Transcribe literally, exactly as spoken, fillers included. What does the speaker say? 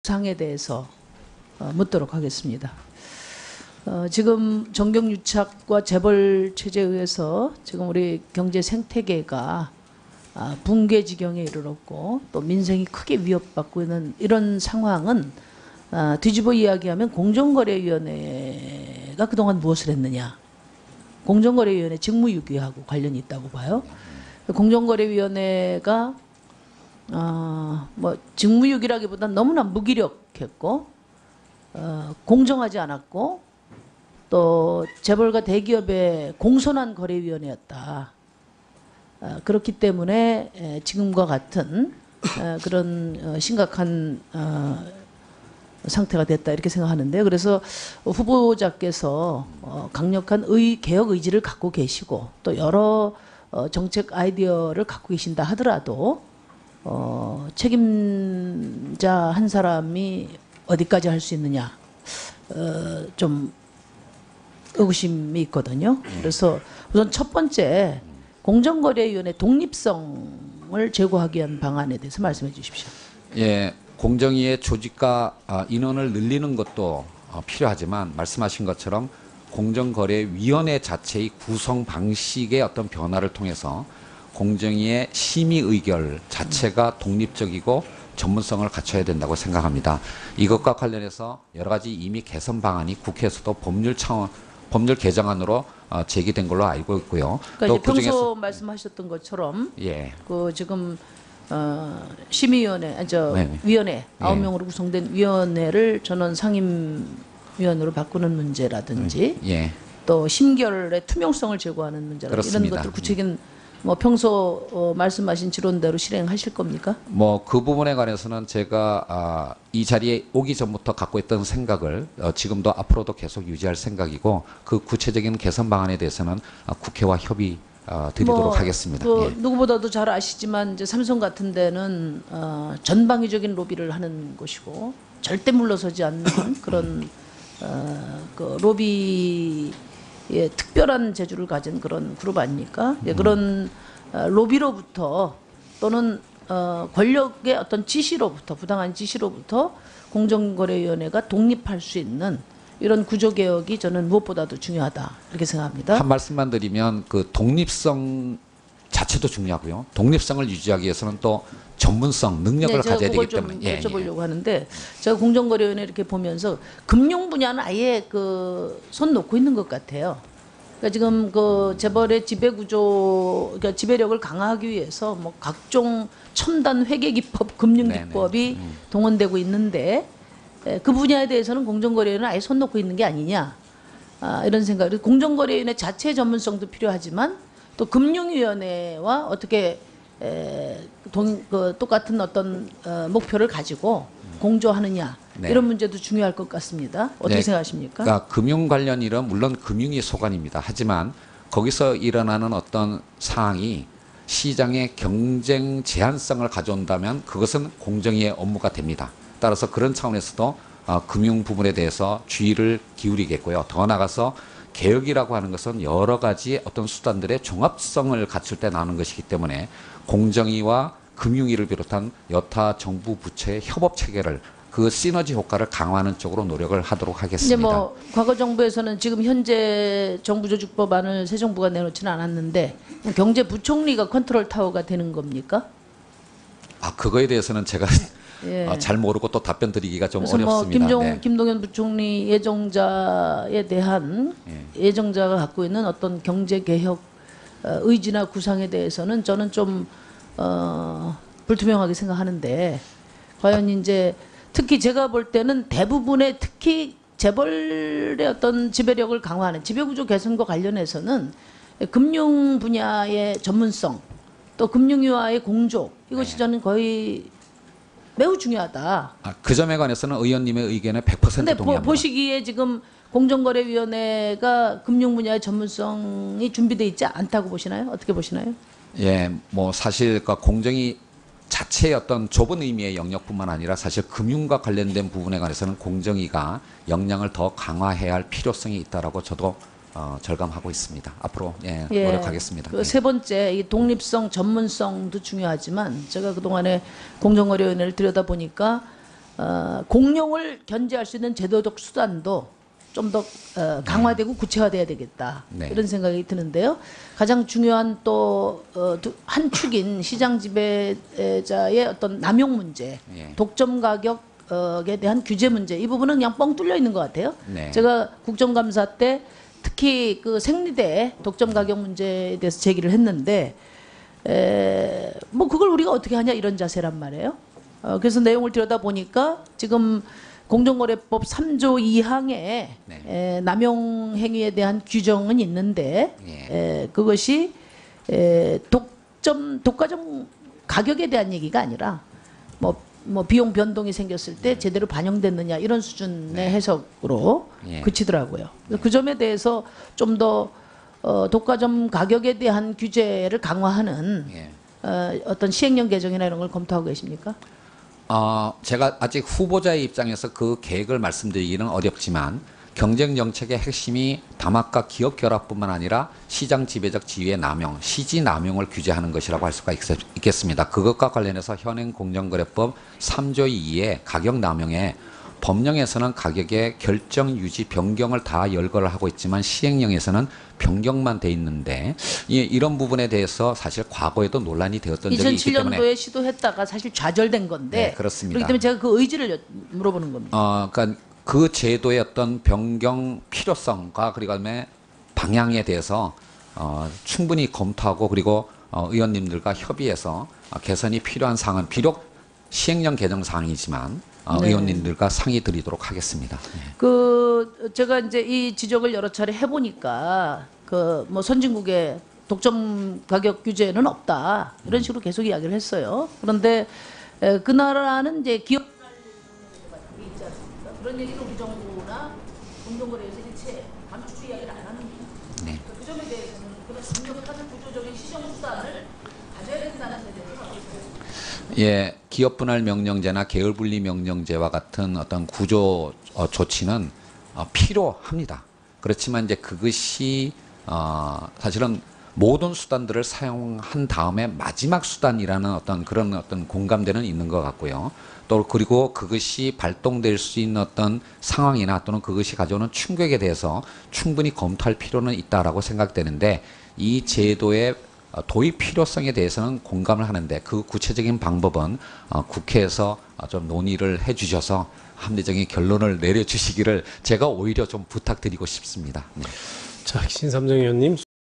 상에 대해서 어, 묻도록 하겠습니다. 어, 지금 정경유착과 재벌 체제에 의해서 지금 우리 경제 생태계가 아, 붕괴 지경에 이르렀고 또 민생이 크게 위협받고 있는 이런 상황은 아, 뒤집어 이야기하면 공정거래위원회가 그동안 무엇을 했느냐. 공정거래위원회 직무유기하고 관련이 있다고 봐요. 공정거래위원회가 어, 뭐 직무유기라기보다는 너무나 무기력했고 어, 공정하지 않았고 또 재벌과 대기업의 공손한 거래위원회였다. 어, 그렇기 때문에 에, 지금과 같은 어, 그런 어, 심각한 어, 상태가 됐다 이렇게 생각하는데요. 그래서 후보자께서 어, 강력한 의, 개혁 의지를 갖고 계시고 또 여러 어, 정책 아이디어를 갖고 계신다 하더라도 어, 책임자 한 사람이 어디까지 할 수 있느냐 어, 좀 의구심이 있거든요. 그래서 우선 첫 번째 공정거래위원회 독립성을 제고하기 위한 방안에 대해서 말씀해 주십시오. 예, 공정위의 조직과 어, 인원을 늘리는 것도 어, 필요하지만 말씀하신 것처럼 공정거래위원회 자체의 구성 방식의 어떤 변화를 통해서 공정위의 심의 의결 자체가 독립적이고 전문성을 갖춰야 된다고 생각합니다. 이것과 관련해서 여러 가지 이미 개선 방안이 국회에서도 법률 차원, 법률 개정안으로 어, 제기된 걸로 알고 있고요. 그러니까 또 이제 평소 그중에서 말씀하셨던 것처럼 예, 그 지금 어, 심의위원회, 아니, 저 네네. 위원회 아홉 예. 명으로 구성된 위원회를 전원 상임위원으로 바꾸는 문제라든지 예. 또 심결의 투명성을 제고하는 문제라든지 이런 그렇습니다. 것들 구체적인 뭐 평소 어, 말씀하신 지론대로 실행하실 겁니까? 뭐 그 부분에 관해서는 제가 아, 이 자리에 오기 전부터 갖고 있던 생각을 어, 지금도 앞으로도 계속 유지할 생각이고 그 구체적인 개선 방안에 대해서는 아, 국회와 협의 어, 드리도록 뭐, 하겠습니다. 그 예. 누구보다도 잘 아시지만 이제 삼성 같은 데는 어, 전방위적인 로비를 하는 곳이고 절대 물러서지 않는 그런 어, 그 로비의 특별한 재주를 가진 그런 그룹 아닙니까? 예, 그런 어, 로비로부터 또는 어, 권력의 어떤 지시로부터 부당한 지시로부터 공정거래위원회가 독립할 수 있는 이런 구조개혁이 저는 무엇보다도 중요하다 이렇게 생각합니다. 한 말씀만 드리면 그 독립성 자체도 중요하고요. 독립성을 유지하기 위해서는 또 전문성, 능력을 네, 제가 가져야 그걸 되기 때문에 좀 예, 여쭤보려고 예. 하는데 제가 공정거래위원회 이렇게 보면서 금융 분야는 아예 그 손 놓고 있는 것 같아요. 그러니까 지금 그 재벌의 지배 구조, 그러니까 지배력을 강화하기 위해서 뭐 각종 첨단 회계 기법, 금융 네네. 기법이 음. 동원되고 있는데 에, 그 분야에 대해서는 공정거래위원회는 아예 손 놓고 있는 게 아니냐 아, 이런 생각. 그리고 공정거래위원회 자체 전문성도 필요하지만 또 금융위원회와 어떻게 에, 동, 그 똑같은 어떤 어, 목표를 가지고 공조하느냐 네. 이런 문제도 중요할 것 같습니다. 어떻게 네. 생각하십니까? 그러니까 금융 관련 일은 물론 금융이 소관입니다. 하지만 거기서 일어나는 어떤 사항이 시장의 경쟁 제한성을 가져온다면 그것은 공정위의 업무가 됩니다. 따라서 그런 차원에서도 어, 금융 부분에 대해서 주의를 기울이겠고요. 더 나아가서 개혁이라고 하는 것은 여러 가지 어떤 수단들의 종합성을 갖출 때 나오는 것이기 때문에 공정위와 금융위를 비롯한 여타 정부 부처의 협업 체계를 그 시너지 효과를 강화하는 쪽으로 노력을 하도록 하겠습니다. 이제 뭐 과거 정부에서는 지금 현재 정부조직법안을 새 정부가 내놓지는 않았는데 경제부총리가 컨트롤 타워가 되는 겁니까? 아 그거에 대해서는 제가 예. 어, 잘 모르고 또 답변 드리기가 좀 그래서 뭐 어렵습니다. 김종, 네. 김동연 부총리 예정자에 대한 예. 예정자가 갖고 있는 어떤 경제 개혁 어, 의지나 구상에 대해서는 저는 좀 어, 불투명하게 생각하는데 과연 이제 특히 제가 볼 때는 대부분의 특히 재벌의 어떤 지배력을 강화하는 지배구조 개선과 관련해서는 금융 분야의 전문성 또 금융위와의 공조 이것이 네. 저는 거의 매우 중요하다. 아, 그 점에 관해서는 의원님의 의견에 백 퍼센트 근데 동의합니다. 보, 보시기에 지금 공정거래위원회가 금융 분야의 전문성이 준비되어 있지 않다고 보시나요? 어떻게 보시나요? 예, 뭐 사실 그 공정이 자체의 어떤 좁은 의미의 영역뿐만 아니라 사실 금융과 관련된 부분에 관해서는 공정위가 역량을 더 강화해야 할 필요성이 있다라고 저도 어, 절감하고 있습니다. 앞으로 예, 예, 노력하겠습니다. 그 세 번째 이 독립성, 전문성도 중요하지만 제가 그 동안에 공정거래위원회를 들여다 보니까 어, 공룡을 견제할 수 있는 제도적 수단도 좀 더 어, 강화되고 구체화돼야 되겠다. 네. 이런 생각이 드는데요. 가장 중요한 또 한 축인 시장 지배자의 어떤 남용 문제, 예. 독점 가격에 대한 규제 문제, 이 부분은 그냥 뻥 뚫려 있는 것 같아요. 네. 제가 국정감사 때 특히 그 생리대 독점 가격 문제에 대해서 제기를 했는데 에, 뭐 그걸 우리가 어떻게 하냐 이런 자세란 말이에요. 어, 그래서 내용을 들여다 보니까 지금 공정거래법 삼조 이 항에 네. 에, 남용 행위에 대한 규정은 있는데 예. 에, 그것이 에, 독점 독과점 가격에 대한 얘기가 아니라 뭐, 뭐 비용 변동이 생겼을 때 제대로 반영됐느냐 이런 수준의 네. 해석으로 예. 그치더라고요. 그래서 그 점에 대해서 좀 더 어, 독과점 가격에 대한 규제를 강화하는 예. 어, 어떤 시행령 개정이나 이런 걸 검토하고 계십니까? 어, 제가 아직 후보자의 입장에서 그 계획을 말씀드리기는 어렵지만 경쟁 정책의 핵심이 다막과 기업 결합뿐만 아니라 시장 지배적 지위의 남용, 시지 남용을 규제하는 것이라고 할 수가 있, 있겠습니다. 그것과 관련해서 현행 공정거래법 삼조 이의 가격 남용에 법령에서는 가격의 결정 유지 변경을 다 열거를 하고 있지만 시행령에서는 변경만 돼 있는데 이, 이런 부분에 대해서 사실 과거에도 논란이 되었던 적이 있기 이천칠 년도에 때문에 시도했다가 사실 좌절된 건데 네, 그렇습니다. 그렇기 때문에 제가 그 의지를 여- 물어보는 겁니다. 어, 그러니까 그 제도의 어떤 변경 필요성과 그리고 그다음에 방향에 대해서 어, 충분히 검토하고 그리고 어, 의원님들과 협의해서 어, 개선이 필요한 사항은 비록 시행령 개정 사항이지만 어, 네. 의원님들과 상의 드리도록 하겠습니다. 네. 그 제가 이제 이 지적을 여러 차례 해보니까 그 뭐 선진국의 독점 가격 규제는 없다 이런 식으로 계속 이야기를 했어요. 그런데 에, 그 나라는 이제 기업 있지 않습니까? 그런 얘기를 우리 정부나 공정거래에서 일체 감축 이야기를 안 하는 거예요. 네. 그 점에 대해서는 그런 강력한 구조적인 시정 수단을 가져야 된다는 데 대해서 어떻게 생각하십니까? 예, 기업 분할 명령제나 계열 분리 명령제와 같은 어떤 구조 어, 조치는 어, 필요합니다. 그렇지만 이제 그것이 어, 사실은 모든 수단들을 사용한 다음에 마지막 수단이라는 어떤 그런 어떤 공감대는 있는 것 같고요. 또 그리고 그것이 발동될 수 있는 어떤 상황이나 또는 그것이 가져오는 충격에 대해서 충분히 검토할 필요는 있다라고 생각되는데 이 제도의 어, 도입 필요성에 대해서는 공감을 하는데 그 구체적인 방법은 어, 국회에서 어, 좀 논의를 해주셔서 합리적인 결론을 내려주시기를 제가 오히려 좀 부탁드리고 싶습니다. 네. 자, 신삼정 의원님.